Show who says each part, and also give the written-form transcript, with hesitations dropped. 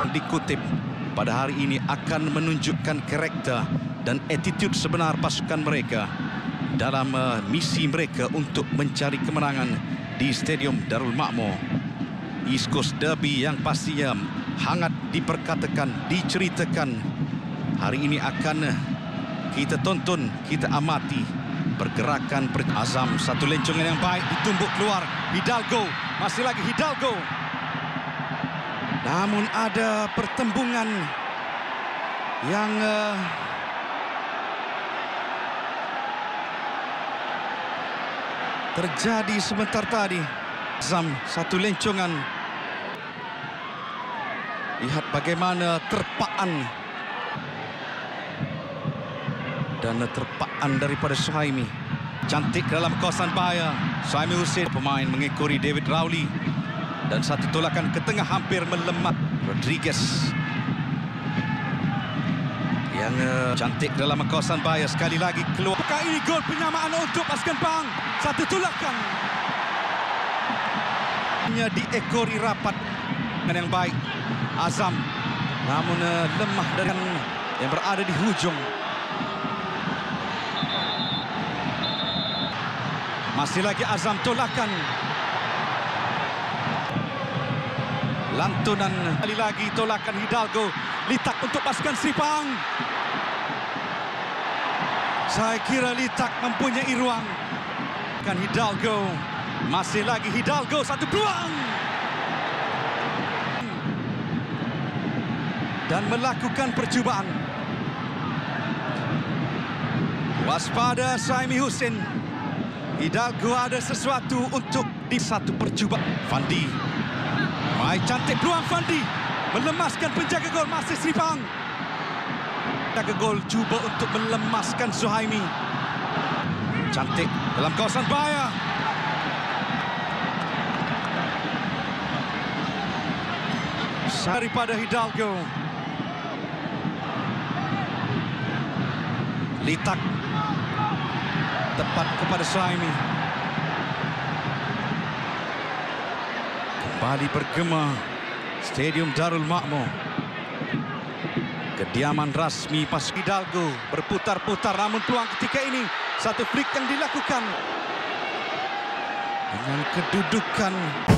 Speaker 1: yang dikutip pada hari ini akan menunjukkan karakter dan attitude sebenar pasukan mereka dalam misi mereka untuk mencari kemenangan di Stadium Darul Makmur. East Coast Derby yang pastinya hangat diperkatakan, diceritakan. Hari ini akan kita tonton, kita amati pergerakan Azam. Satu lencongan yang baik ditumbuk keluar. Hidalgo, masih lagi Hidalgo. Namun ada pertembungan yang terjadi sebentar tadi. Azam, satu lencongan. Lihat bagaimana terpaan dan terpaan daripada Suhaimi. Cantik dalam kawasan bahaya. Suhaimi Husin, pemain mengekori David Rowley. Dan satu tolakan ke tengah hampir melemat Rodriguez. Yang cantik dalam kawasan bahaya. Sekali lagi keluar. Apakah ini gol penyamaan untuk pasukan Pahang? Satu tolakan. Diekori rapat dengan yang baik Azam. Namun lemah dari yang berada di hujung. Masih lagi Azam tolakan. Lantunan kali lagi tolakan Hidalgo. Litak untuk pasukan Sri Pahang. Saya kira Litak mempunyai ruang. Kan Hidalgo. Masih lagi Hidalgo, satu peluang. Dan melakukan percubaan. Waspada Suhaimi Husin. Hidalgo ada sesuatu untuk di satu percubaan. Fandi. Main cantik peluang Fandi. Melemaskan penjaga gol masih Sri Pahang. Penjaga gol cuba untuk melemaskan Suhaimi. Cantik dalam kawasan bahaya. Daripada Hidalgo. Litak. Tepat kepada Suhaimi. Kembali bergema Stadium Darul Makmur. Kediaman rasmi pas Hidalgo berputar-putar, namun peluang ketika ini satu flick yang dilakukan dengan kedudukan